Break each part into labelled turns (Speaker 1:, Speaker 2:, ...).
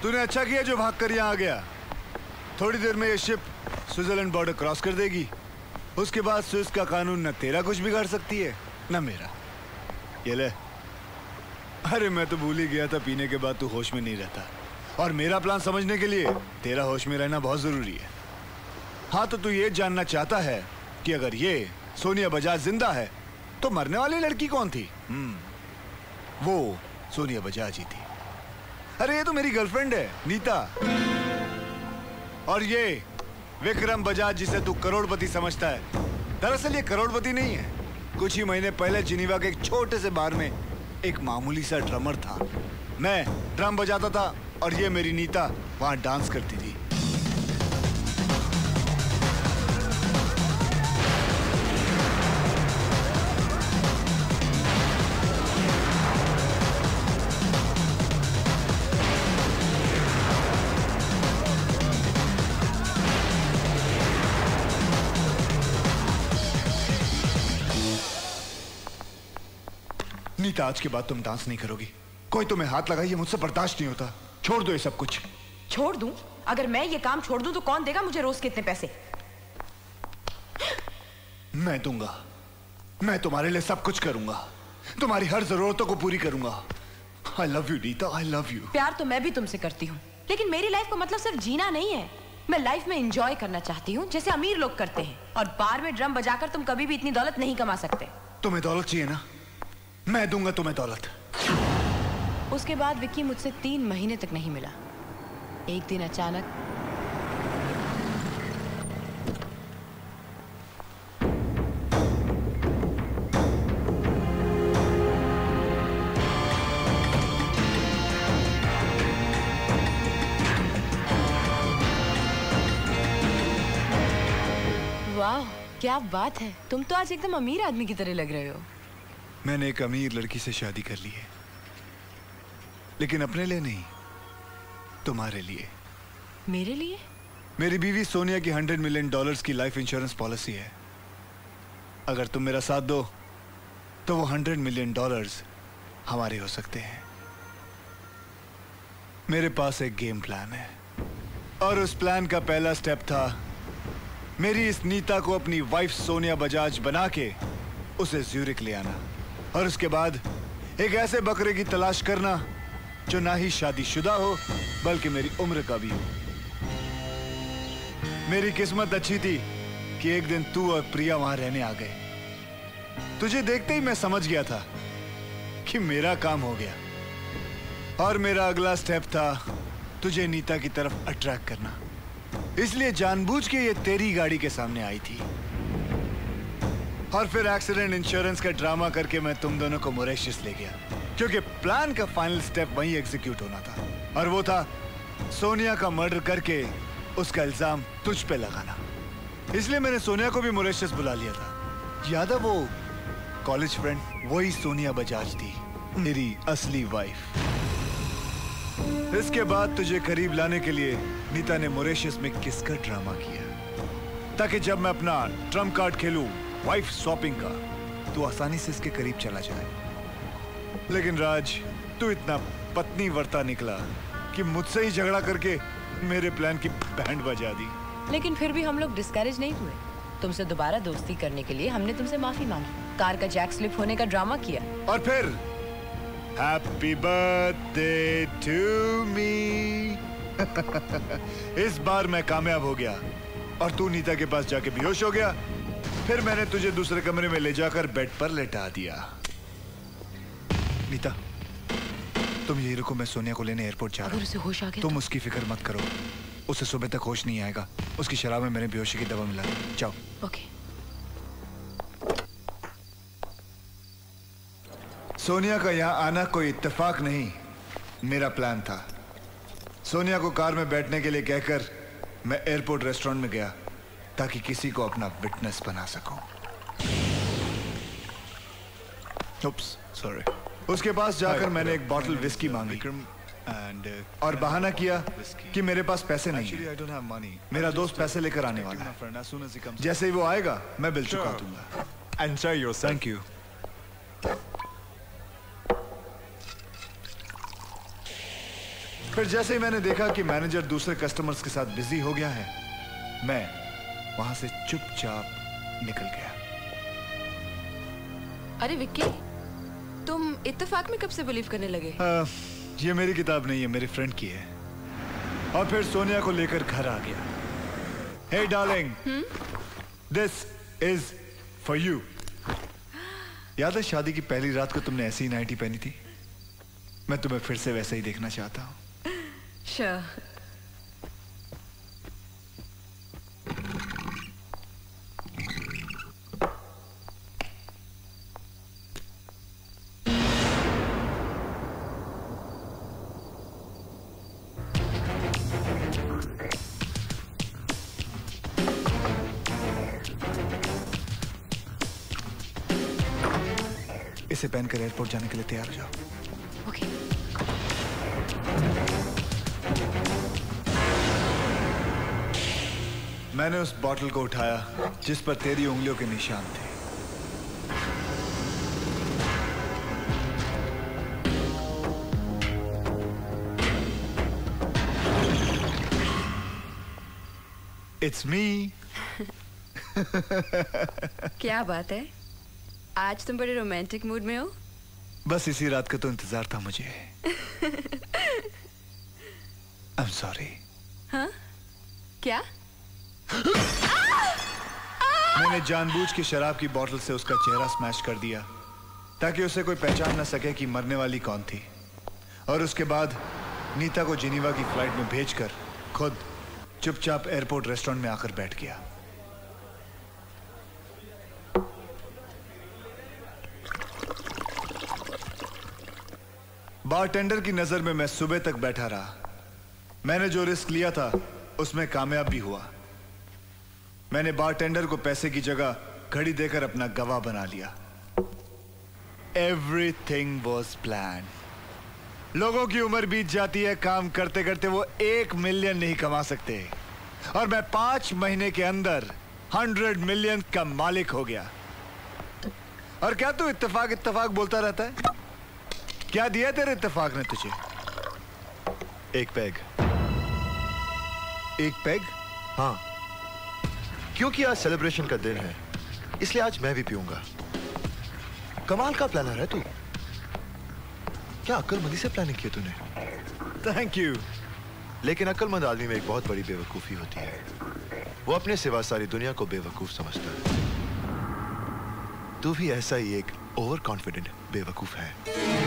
Speaker 1: तूने अच्छा किया जो भाग कर यहाँ आ गया। थोड़ी देर में ये शिप स्विट्जरलैंड बॉर्डर क्रॉस कर देगी। उसके बाद स्विस का कानून न तेरा कुछ बिगाड़ सकती है न मेरा। ये ले। अरे मैं तो भूल ही गया था पीने के बाद तू होश में नहीं रहता, और मेरा प्लान समझने के लिए तेरा होश में रहना बहुत जरूरी है। हाँ, तो तू ये जानना चाहता है कि अगर ये सोनिया बजाज जिंदा है तो मरने वाली लड़की कौन थी? वो सोनिया बजाज ही थी। अरे ये तो मेरी गर्लफ्रेंड है, नीता। और ये विक्रम बजाज जिसे तू करोड़पति समझता है, दरअसल ये करोड़पति नहीं है। कुछ ही महीने पहले जिनीवा के एक छोटे से बार में एक मामूली सा ड्रमर था। मैं ड्रम बजाता था और ये मेरी नीता वहां डांस करती थी। नीता, आज के बाद तुम डांस नहीं करोगी। कोई तुम्हें हाथ लगाइए, मुझसे बर्दाश्त नहीं होता। छोड़ दो ये सब कुछ।
Speaker 2: छोड़ दूं? अगर मैं ये काम छोड़ दूं तो कौन देगा मुझे रोज के इतने पैसे?
Speaker 1: मैं दूंगा। मैं तुम्हारे लिए सब कुछ करूंगा, तुम्हारी हर जरूरतों को पूरी करूंगा। I love you Nita, I love you।
Speaker 2: प्यार तो मैं भी तुमसे करती हूँ, लेकिन मेरी लाइफ का मतलब सिर्फ जीना नहीं है। मैं लाइफ में एंजॉय करना चाहती हूँ, जैसे अमीर लोग करते हैं। और बार में ड्रम बजाकर तुम कभी भी इतनी दौलत नहीं कमा सकते।
Speaker 1: तुम्हें दौलत चाहिए ना? मैं दूंगा तुम्हें दौलत।
Speaker 2: उसके बाद विक्की मुझसे 3 महीने तक नहीं मिला। एक दिन अचानक वाह, क्या बात है। तुम तो आज एकदम अमीर आदमी की तरह लग रहे हो।
Speaker 1: मैंने एक अमीर लड़की से शादी कर ली है, लेकिन अपने लिए नहीं, तुम्हारे लिए।
Speaker 2: मेरे लिए?
Speaker 1: मेरी बीवी सोनिया की $100 मिलियन की लाइफ इंश्योरेंस पॉलिसी है। अगर तुम मेरा साथ दो तो वो $100 मिलियन हमारे हो सकते हैं। मेरे पास एक गेम प्लान है, और उस प्लान का पहला स्टेप था मेरी इस नीता को अपनी वाइफ सोनिया बजाज बना के उसे ज्यूरिक ले आना, और उसके बाद एक ऐसे बकरे की तलाश करना जो ना ही शादीशुदा हो बल्कि मेरी उम्र का भी हो। मेरी किस्मत अच्छी थी कि एक दिन तू और प्रिया वहां रहने आ गए। तुझे देखते ही मैं समझ गया था कि मेरा काम हो गया, और मेरा अगला स्टेप था तुझे नीता की तरफ अट्रैक्ट करना। इसलिए जानबूझ के ये तेरी गाड़ी के सामने आई थी, और फिर एक्सीडेंट इंश्योरेंस का ड्रामा करके मैं तुम दोनों को मॉरिशस ले गया, क्योंकि प्लान का फाइनल स्टेप वहीं एग्जीक्यूट होना था, और वो था सोनिया का मर्डर करके उसका इल्जाम तुझ पे लगाना। इसलिए मैंने सोनिया को भी मॉरिशस बुला लिया था। याद है वो कॉलेज फ्रेंड? वही सोनिया बजाज थी, मेरी असली वाइफ। इसके बाद तुझे करीब लाने के लिए नीता ने मॉरिशस में किसका ड्रामा किया, ताकि जब मैं अपना ट्रम्प कार्ड खेलूं वाइफ स्वैपिंग का, तू आसानी से इसके करीब चला जाए। लेकिन राज, तू इतना पत्नी वर्ता निकला कि मुझसे ही झगड़ा करके मेरे प्लान की बैंड बजा दी।
Speaker 2: लेकिन फिर भी हम लोग डिस्करेज नहीं हुए। तुमसे दोबारा दोस्ती करने के लिए हमने तुमसे माफी मांगी, कार का जैक स्लिप होने का ड्रामा किया,
Speaker 1: और फिर हैप्पी बर्थडे टू मी। इस बार मैं कामयाब हो गया और तू नीता के पास जाके बेहोश हो गया। फिर मैंने तुझे दूसरे कमरे में ले जाकर बेड पर लेटा दिया। नीता, तुम यही रुको, मैं सोनिया को लेने एयरपोर्ट जा रहा हूं।
Speaker 2: अगर उसे होश आ गया
Speaker 1: तुम उसकी फिक्र मत करो, उसे सुबह तक होश नहीं आएगा। उसकी शराब में मैंने बेहोशी की दवा मिला। जाओ।
Speaker 2: ओके।
Speaker 1: सोनिया का यहाँ आना कोई इत्तेफाक नहीं, मेरा प्लान था। सोनिया को कार में बैठने के लिए कहकर मैं एयरपोर्ट रेस्टोरेंट में गया ताकि किसी को अपना विटनेस बना सकूं। Oops, sorry. उसके पास जाकर मैंने एक बॉटल विस्की मांगी और बहाना किया कि मेरे पास पैसे नहीं हैं। मेरा दोस्त पैसे लेकर आने वाला है। जैसे ही वो आएगा मैं बिल चुका दूंगा।
Speaker 3: Enjoy yourself.
Speaker 1: Thank you. फिर जैसे ही मैंने देखा कि मैनेजर दूसरे कस्टमर्स के साथ बिजी हो गया है, मैं वहां से चुपचाप निकल गया।
Speaker 2: अरे विक्की, तुम इत्तेफाक में कब से बिलीव करने लगे?
Speaker 1: ये मेरी किताब नहीं है, मेरी फ्रेंड की है। और फिर सोनिया को लेकर घर आ गया। Hey darling, this is for you. याद है शादी की पहली रात को तुमने ऐसी ही नाइटी पहनी थी? मैं तुम्हें फिर से वैसे ही देखना चाहता हूँ।
Speaker 2: Sure.
Speaker 1: इसे पहनकर एयरपोर्ट जाने के लिए तैयार हो जाओ।
Speaker 2: Okay.
Speaker 1: मैंने उस बॉटल को उठाया जिस पर तेरी उंगलियों के निशान थे। It's me.
Speaker 2: क्या बात है, आज तुम बड़े रोमांटिक मूड में हो।
Speaker 1: बस इसी रात का तो इंतजार था मुझे। I'm sorry।
Speaker 2: हाँ? क्या?
Speaker 1: मैंने जानबूझ के शराब की बोतल से उसका चेहरा स्मैश कर दिया ताकि उसे कोई पहचान न सके कि मरने वाली कौन थी। और उसके बाद नीता को जिनीवा की फ्लाइट में भेजकर खुद चुपचाप एयरपोर्ट रेस्टोरेंट में आकर बैठ गया। बारटेंडर की नजर में मैं सुबह तक बैठा रहा। मैंने जो रिस्क लिया था उसमें कामयाब भी हुआ। मैंने बारटेंडर को पैसे की जगह घड़ी देकर अपना गवाह बना लिया। Everything was planned। लोगों की उम्र बीत जाती है, काम करते करते वो 1 मिलियन नहीं कमा सकते, और मैं 5 महीने के अंदर 100 मिलियन का मालिक हो गया। और क्या तू इत्तेफाक इत्तेफाक बोलता रहता है? क्या दिया तेरे इत्तेफाक ने तुझे?
Speaker 3: एक पैग।
Speaker 1: एक पैग?
Speaker 3: हाँ, क्योंकि आज सेलिब्रेशन का दिन है, इसलिए आज मैं भी पीऊंगा। कमाल का प्लानर है तू। क्या अक्लमंदी से प्लानिंग की तूने?
Speaker 1: Thank you.
Speaker 3: लेकिन अक्लमंद आदमी में एक बहुत बड़ी बेवकूफी होती है। वो अपने सिवा सारी दुनिया को बेवकूफ समझता है। तू भी ऐसा ही एक ओवर कॉन्फिडेंट बेवकूफ है।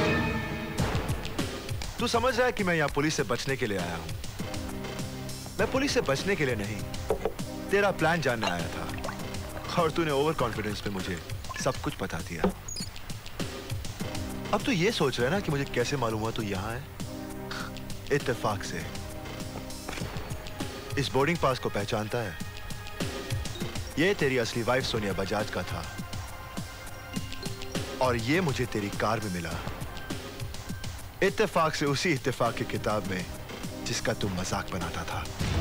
Speaker 3: तू समझ रहा है कि मैं यहाँ पुलिस से बचने के लिए आया हूँ। मैं पुलिस से बचने के लिए नहीं, तेरा प्लान जानने आया था, और तूने ओवर कॉन्फिडेंस में मुझे सब कुछ बता दिया। अब तू ये सोच रहा है ना कि मुझे कैसे मालूम हुआ तू यहाँ है? इत्तेफाक से। इस बोर्डिंग पास को पहचानता है? ये तेरी असली वाइफ सोनिया बजाज का था, और ये मुझे तेरी कार में मिला। इत्तेफाक से उसी इत्तेफाक की किताब में जिसका तू मजाक बनाता था।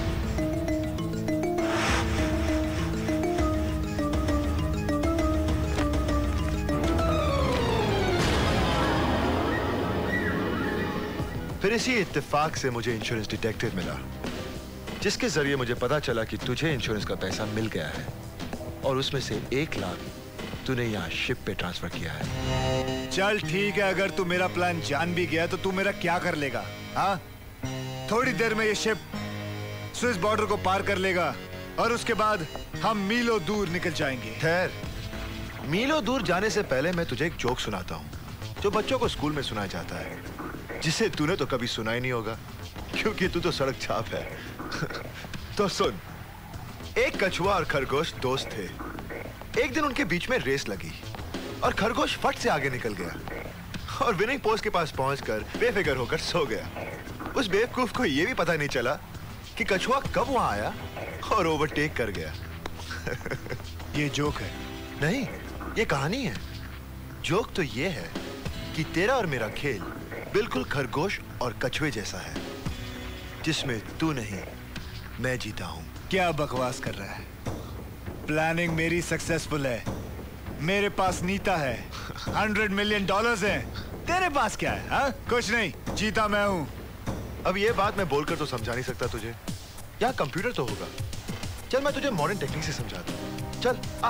Speaker 3: फिर इसी इत्तेफाक से मुझे इंश्योरेंस डिटेक्टिव मिला, जिसके जरिए मुझे पता चला कि तुझे इंश्योरेंस का पैसा मिल गया है, और उसमें से 1 लाख तूने यहाँ शिप पे ट्रांसफर किया है।
Speaker 1: चल ठीक है, अगर तू मेरा प्लान जान भी गया तो तू मेरा क्या कर लेगा? हाँ, थोड़ी देर में ये शिप स्विस बॉर्डर को पार कर लेगा, और उसके बाद हम मीलों दूर निकल जाएंगे।
Speaker 3: ठहर, मीलों दूर जाने से पहले मैं तुझे एक जोक सुनाता हूँ, जो बच्चों को स्कूल में सुनाया जाता है, जिसे तूने तो कभी सुना ही नहीं होगा, क्योंकि तू तो सड़क छाप है। तो सुन, एक कछुआ और खरगोश दोस्त थे। एक दिन उनके बीच में रेस लगी, और खरगोश फट से आगे निकल गया, और विनिंग पोस्ट के पास पहुंचकर बेफिक्र होकर सो गया। उस बेवकूफ को यह भी पता नहीं चला कि कछुआ कब वहां आया और ओवरटेक कर गया।
Speaker 1: ये जोक है?
Speaker 3: नहीं, ये कहानी है। जोक तो ये है कि तेरा और मेरा खेल बिल्कुल खरगोश और कछुए जैसा है, जिसमें तू नहीं, मैं जीता हूं।
Speaker 1: क्या बकवास कर रहा है? प्लानिंग मेरी सक्सेसफुल है। मेरे पास नीता है, $100 मिलियन हैं। तेरे पास क्या है? हा? कुछ नहीं, जीता मैं हूं।
Speaker 3: अब ये बात मैं बोलकर तो समझा नहीं सकता तुझे। यहाँ कंप्यूटर तो होगा। चल मैं तुझे मॉडर्न टेक्निक से समझाता हूँ। चल आ।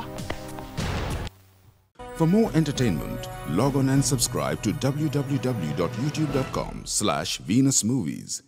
Speaker 4: For more entertainment, log on and subscribe to www.youtube.com/VenusMovies.